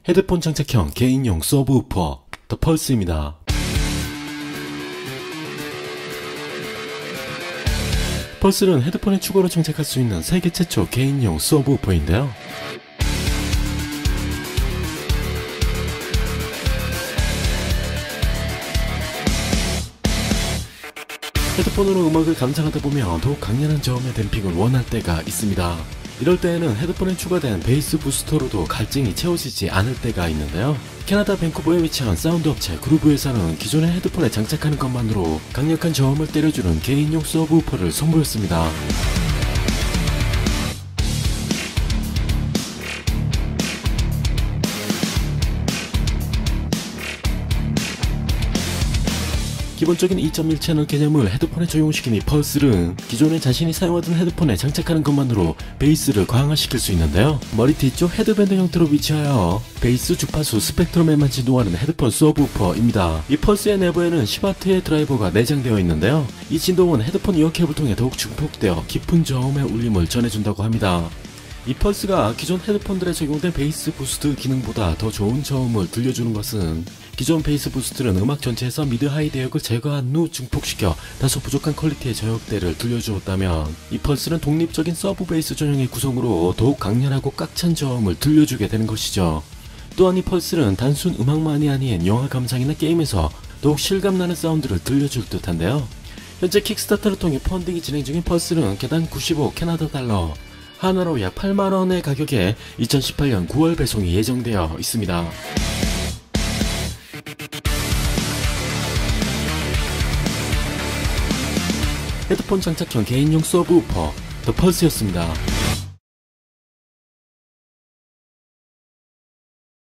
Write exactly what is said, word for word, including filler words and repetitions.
헤드폰 장착형 개인용 서브우퍼 더 펄스입니다. 펄스는 헤드폰에 추가로 장착할 수 있는 세계 최초 개인용 서브우퍼인데요. 헤드폰으로 음악을 감상하다 보면 더욱 강렬한 저음의 댐핑을 원할 때가 있습니다. 이럴 때에는 헤드폰에 추가된 베이스 부스터로도 갈증이 채워지지 않을 때가 있는데요. 캐나다 밴쿠버에 위치한 사운드 업체 그루브에서는 기존의 헤드폰에 장착하는 것만으로 강력한 저음을 때려주는 개인용 서브우퍼를 선보였습니다. 기본적인 이 점 일 채널 개념을 헤드폰에 적용시킨 이 펄스는 기존에 자신이 사용하던 헤드폰에 장착하는 것만으로 베이스를 강화시킬 수 있는데요. 머리 뒤쪽 헤드밴드 형태로 위치하여 베이스 주파수 스펙트럼에만 진동하는 헤드폰 서브우퍼입니다. 이 펄스의 내부에는 십 와트의 드라이버가 내장되어 있는데요. 이 진동은 헤드폰 이어캡을 통해 더욱 증폭되어 깊은 저음의 울림을 전해준다고 합니다. 이 펄스가 기존 헤드폰들에 적용된 베이스 부스트 기능보다 더 좋은 저음을 들려주는 것은 기존 베이스 부스트는 음악 전체에서 미드 하이 대역을 제거한 후 증폭시켜 다소 부족한 퀄리티의 저역대를 들려주었다면 이 펄스는 독립적인 서브 베이스 전형의 구성으로 더욱 강렬하고 꽉 찬 저음을 들려주게 되는 것이죠. 또한 이 펄스는 단순 음악만이 아닌 영화 감상이나 게임에서 더욱 실감나는 사운드를 들려줄 듯한데요. 현재 킥스타터를 통해 펀딩이 진행 중인 펄스는 개당 구십오 캐나다 달러, 하나로 약 팔만 원의 가격에 이천십팔 년 구월 배송이 예정되어 있습니다. 헤드폰 장착형 개인용 서브우퍼 더 펄스였습니다.